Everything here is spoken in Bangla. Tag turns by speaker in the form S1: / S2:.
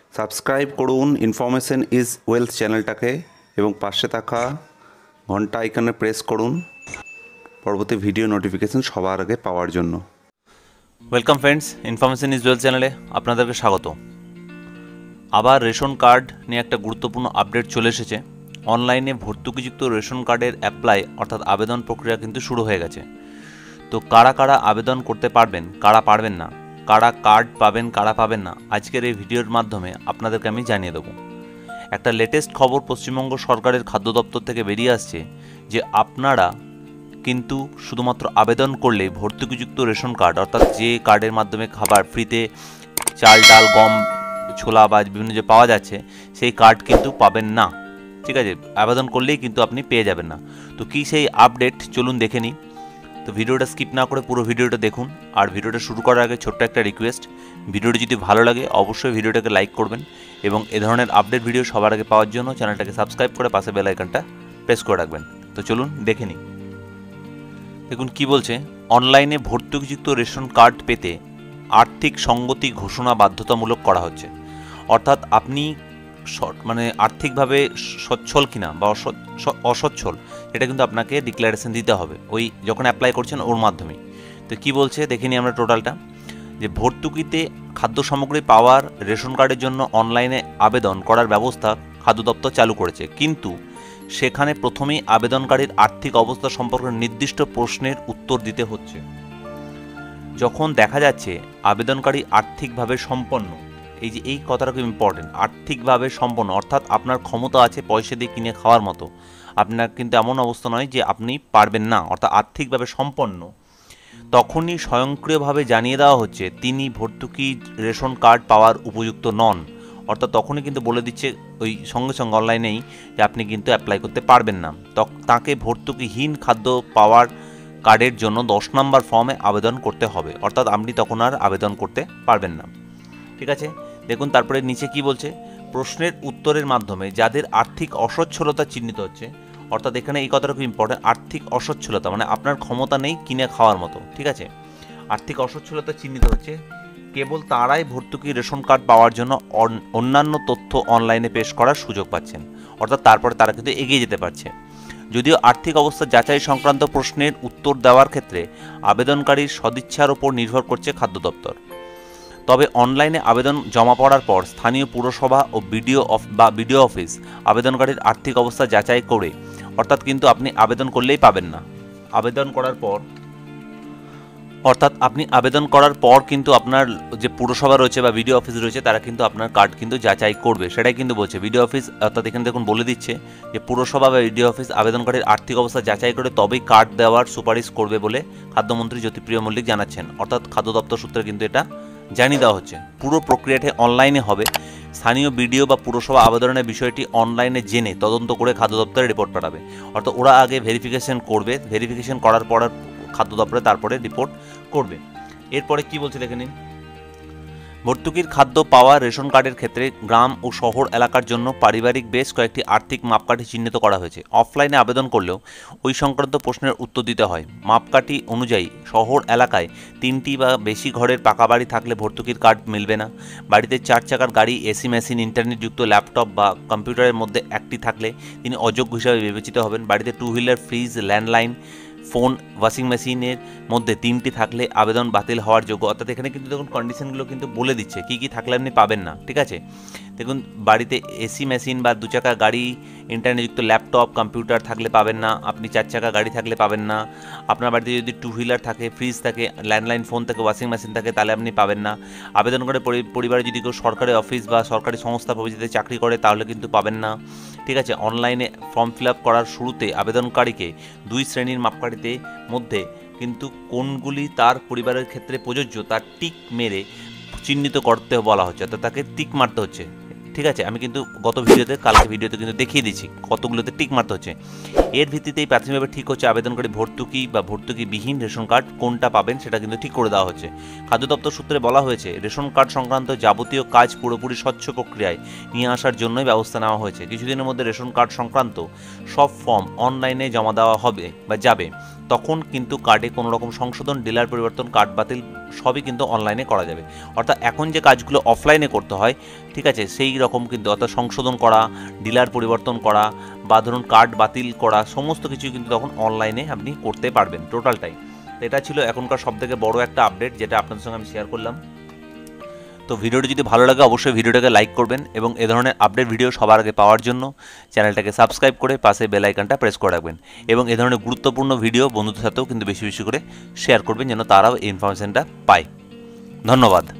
S1: সাবস্ক্রাইব করুন ইনফরমেশন ইজ ওয়েলথ চ্যানেলটাকে এবং পাশে থাকা ঘন্টা আইকনে প্রেস করুন পরবর্তী ভিডিও নোটিফিকেশন সবার আগে পাওয়ার জন্য।
S2: Welcome friends, information is wealth চ্যানেলে আপনাদেরকে স্বাগত। আবার রেশন কার্ড নিয়ে একটা গুরুত্বপূর্ণ আপডেট চলে এসেছে। অনলাইনে ভর্তুকিযুক্ত রেশন কার্ডের অ্যাপ্লাই অর্থাৎ আবেদন প্রক্রিয়া কিন্তু শুরু হয়ে গেছে। তো কারা কারা আবেদন করতে পারবেন, কারা পারবেন না, কারা কার্ড পাবেন, কারা পাবেন না, আজকের এই ভিডিওর মাধ্যমে আপনাদেরকে আমি জানিয়ে দেবো। একটা লেটেস্ট খবর পশ্চিমবঙ্গ সরকারের খাদ্য দপ্তর থেকে বেরিয়ে আসছে যে আপনারা কিন্তু শুধুমাত্র আবেদন করলেই ভর্তুকিযুক্ত রেশন কার্ড অর্থাৎ যে কার্ডের মাধ্যমে খাবার ফ্রিতে চাল ডাল গম ছোলা বা বিভিন্ন যে পাওয়া যাচ্ছে সেই কার্ড কিন্তু পাবেন না। ঠিক আছে, আবেদন করলেই কিন্তু আপনি পেয়ে যাবেন না। তো কী সেই আপডেট, চলুন দেখে নিই। তো ভিডিওটা স্কিপ না করে পুরো ভিডিওটা দেখুন। আর ভিডিওটা শুরু করার আগে ছোট্ট একটা রিকোয়েস্ট, ভিডিওটি যদি ভালো লাগে অবশ্যই ভিডিওটাকে লাইক করবেন এবং এ ধরনের আপডেট ভিডিও সবার আগে পাওয়ার জন্য চ্যানেলটাকে সাবস্ক্রাইব করে পাশে বেল আইকনটা প্রেস করে রাখবেন। তো চলুন দেখে নিই। দেখুন কি বলছে, অনলাইনে ভর্তুকিযুক্ত রেশন কার্ড পেতে আর্থিক সঙ্গতি ঘোষণা বাধ্যতামূলক করা হচ্ছে। অর্থাৎ আপনি আর্থিকভাবে সচ্ছল কিনা বা অসচ্ছল এটা কিন্তু আপনাকে ডিক্লারেশন দিতে হবে ওই যখন অ্যাপ্লাই করছেন ওর মাধ্যমেই। তো কি বলছে দেখে নিই আমরা টোটালটা, যে ভর্তুকিতে খাদ্য সামগ্রী পাওয়ার রেশন কার্ডের জন্য অনলাইনে আবেদন করার ব্যবস্থা খাদ্য দপ্তর চালু করেছে, কিন্তু সেখানে প্রথমেই আবেদনকারীর আর্থিক অবস্থা সম্পর্কে নির্দিষ্ট প্রশ্নের উত্তর দিতে হচ্ছে। যখন দেখা যাচ্ছে আবেদনকারী আর্থিকভাবে সম্পন্ন, এই কথাটা খুব ইম্পর্টেন্ট, আর্থিকভাবে সম্পন্ন অর্থাৎ আপনার ক্ষমতা আছে পয়সা দিয়ে কিনে খাওয়ার মতো, আপনার কিন্তু এমন অবস্থা নয় যে আপনি পারবেন না, অর্থাৎ আর্থিকভাবে সম্পন্ন, তখনই স্বয়ংক্রিয়ভাবে জানিয়ে দেওয়া হচ্ছে তিনি ভর্তুকি রেশন কার্ড পাওয়ার উপযুক্ত নন। অর্থাৎ তখনই কিন্তু বলে দিচ্ছে ওই সঙ্গে সঙ্গে অনলাইনেই যে আপনি কিন্তু অ্যাপ্লাই করতে পারবেন না। তাকে ভর্তুকিহীন খাদ্য পাওয়ার কার্ডের জন্য 10 নম্বর ফর্মে আবেদন করতে হবে, অর্থাৎ আপনি তখন আর আবেদন করতে পারবেন না। ঠিক আছে, দেখুন তারপরে নিচে কি বলছে, প্রশ্নের উত্তরের মাধ্যমে যাদের আর্থিক অসচ্ছলতা চিহ্নিত হচ্ছে, অর্থাৎ এখানে এই কথাটা খুব ইম্পর্টেন্ট, আর্থিক অসচ্ছলতা মানে আপনার ক্ষমতা নেই কিনে খাওয়ার মতো। ঠিক আছে, আর্থিক অসচ্ছলতা চিহ্নিত হচ্ছে, কেবল তারাই ভর্তুকি রেশন কার্ড পাওয়ার জন্য অন্যান্য তথ্য অনলাইনে পেশ করার সুযোগ পাচ্ছেন, অর্থাৎ তারপরে তারা কিন্তু এগিয়ে যেতে পারছে। যদিও আর্থিক অবস্থা যাচাই সংক্রান্ত প্রশ্নের উত্তর দেওয়ার ক্ষেত্রে আবেদনকারীর সদিচ্ছার ওপর নির্ভর করছে খাদ্য দপ্তর, তবে অনলাইনে আবেদন জমা পড়ার পর স্থানীয় পুরসভা ও বিডিও অফিস আবেদনকারীর আর্থিক অবস্থা যাচাই করে, অর্থাৎ কিন্তু আপনি আবেদন করলেই পাবেন না, আপনি আবেদন করার পর কিন্তু আপনার যে পুরসভা রয়েছে বা বিডিও অফিস রয়েছে তারা কিন্তু আপনার কার্ড কিন্তু যাচাই করবে, সেটাই কিন্তু বলছে বিডিও অফিস। অর্থাৎ এখানে দেখুন বলে দিচ্ছে যে পুরসভা বা বিডিও অফিস আবেদনকারীর আর্থিক অবস্থা যাচাই করে তবেই কার্ড দেওয়ার সুপারিশ করবে বলে খাদ্যমন্ত্রী জ্যোতিপ্রিয় মল্লিক জানাচ্ছেন। অর্থাৎ খাদ্য দপ্তর সূত্রে কিন্তু এটা জানিয়ে দেওয়া হচ্ছে। পুরো প্রক্রিয়াটি অনলাইনে হবে। স্থানীয় বিডিও বা পুরসভা আবেদনের বিষয়টি অনলাইনে জেনে তদন্ত করে খাদ্য দপ্তরে রিপোর্ট পাঠাবে, অর্থাৎ ওরা আগে ভেরিফিকেশন করবে, ভেরিফিকেশন করার পর খাদ্য দপ্তরে তারপরে রিপোর্ট করবে। এরপরে কি বলছে দেখে নিন, ভর্তুকির খাদ্য পাওয়া রেশন কার্ডের ক্ষেত্রে গ্রাম ও শহর এলাকার জন্য পারিবারিক বেশ কয়েকটি আর্থিক মাপকাঠি চিহ্নিত করা হয়েছে। অফলাইনে আবেদন করলেও ওই সংক্রান্ত প্রশ্নের উত্তর দিতে হয়। মাপকাঠি অনুযায়ী শহর এলাকায় 3টি বা বেশি ঘরের পাকা বাড়ি থাকলে ভর্তুকির কার্ড মিলবে না। বাড়িতে 4 চাকার গাড়ি, এসি মেশিন, ইন্টারনেটযুক্ত ল্যাপটপ বা কম্পিউটারের মধ্যে একটি থাকলে তিনি অযোগ্য হিসাবে বিবেচিত হবেন। বাড়িতে 2 wheeler, fridge, landline, phone, washing মেশিনের মধ্যে 3টি থাকলে আবেদন বাতিল হওয়ার যোগ্য। অর্থাৎ এখানে কিন্তু দেখুন কন্ডিশনগুলো কিন্তু বলে দিচ্ছে কী কী থাকলে আপনি পাবেন না। ঠিক আছে, দেখুন বাড়িতে এসি মেশিন বা 2 চাকা গাড়ি, ইন্টারনেটযুক্ত ল্যাপটপ, কম্পিউটার থাকলে পাবেন না। আপনি 4 চাকা গাড়ি থাকলে পাবেন না। আপনার বাড়িতে যদি 2 হুইলার থাকে, ফ্রিজ থাকে, ল্যান্ডলাইন ফোন থাকে, ওয়াশিং মেশিন থাকে তাহলে আপনি পাবেন না। আবেদন করে পরিবারে যদি কেউ সরকারি অফিস বা সরকারি সংস্থা প্রভৃতিতে চাকরি করে তাহলে কিন্তু পাবেন না। ঠিক আছে, অনলাইনে ফর্ম ফিল আপ করার শুরুতে আবেদনকারীকে 2 শ্রেণীর মাপকাঠিতে মধ্যে কিন্তু কোনগুলি তার পরিবারের ক্ষেত্রে প্রযোজ্য তার টিক মেরে চিহ্নিত করতে বলা হচ্ছে, অর্থাৎ তাকে টিক মারতে হচ্ছে। ঠিক আছে, আমি কিন্তু গত ভিডিওতে কালকে ভিডিওতে কিন্তু দেখিয়ে দিচ্ছি কতগুলোতে টিক মারতে হচ্ছে। এর ভিত্তিতেই প্রাথমিকভাবে ঠিক হচ্ছে আবেদনকারী ভর্তুকি বা ভর্তুকিবিহীন রেশন কার্ড কোনটা পাবেন সেটা কিন্তু ঠিক করে দেওয়া হচ্ছে। খাদ্য দপ্তর সূত্রে বলা হয়েছে রেশন কার্ড সংক্রান্ত যাবতীয় কাজ পুরোপুরি স্বচ্ছ প্রক্রিয়ায় নিয়ে আসার জন্যই ব্যবস্থা নেওয়া হয়েছে। কিছুদিনের মধ্যে রেশন কার্ড সংক্রান্ত সব ফর্ম অনলাইনে জমা দেওয়া হবে বা যাবে, তখন কিন্তু কার্ডে কোনো রকম সংশোধন, ডিলার পরিবর্তন, কার্ড বাতিল সবই কিন্তু অনলাইনে করা যাবে। অর্থাৎ এখন যে কাজগুলো অফলাইনে করতে হয়, ঠিক ঠিক আছে, সেই রকম কিন্তু অর্থাৎ সংশোধন করা, ডিলার পরিবর্তন করা বা ধরুন কার্ড বাতিল করা, সমস্ত কিছু কিন্তু তখন অনলাইনে আপনি করতে পারবেন টোটালটাই। তো এটা ছিল এখনকার সবথেকে বড় একটা আপডেট যেটা আপনাদের সঙ্গে আমি শেয়ার করলাম। তো ভিডিওটি যদি ভালো লাগে অবশ্যই ভিডিওটাকে লাইক করবেন এবং এ ধরনের আপডেট ভিডিও সবার আগে পাওয়ার জন্য চ্যানেলটাকে সাবস্ক্রাইব করে পাশে বেল আইকনটা প্রেস করে রাখবেন এবং এ ধরনের গুরুত্বপূর্ণ ভিডিও বন্ধুদের সাথেও কিন্তু বেশি বেশি করে শেয়ার করবেন যেন তারাও এই ইনফরমেশনটা পায়। ধন্যবাদ।